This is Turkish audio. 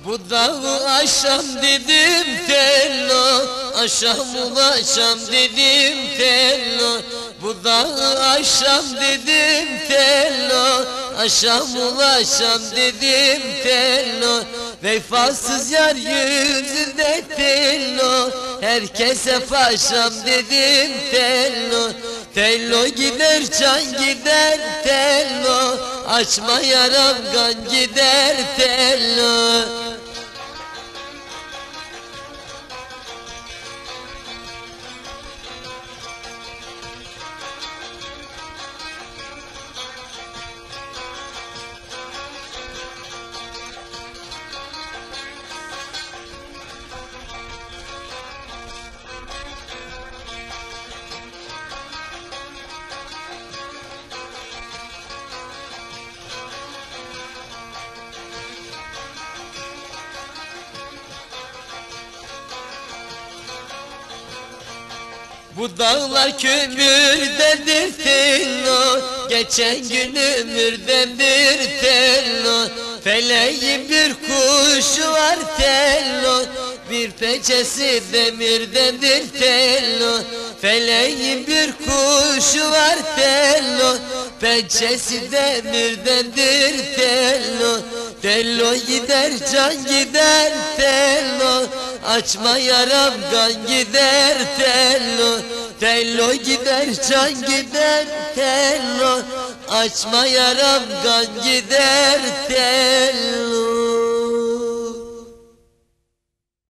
Bu dağı aşam dedim tello, aşam ulaşam dedim tello. Bu dağı aşam dedim tello, aşam ulaşam dedim tello. Vefasız yar yüzünde tello, herkese paşam dedim tello. Tello gider can gider tello, açma yaram kan gider tello. Bu dağlar kömürdendir tello, geçen gün ömürdendir tello. Feleğin bir kuşu var tello, bir pençesi demirdendir tello. Feleğin bir kuşu var tello, pençesi demirdendir tello. Tello gider can gider tello, açma yaram kan gider tello. Tello gider can gider tello, açma yaram kan gider tello.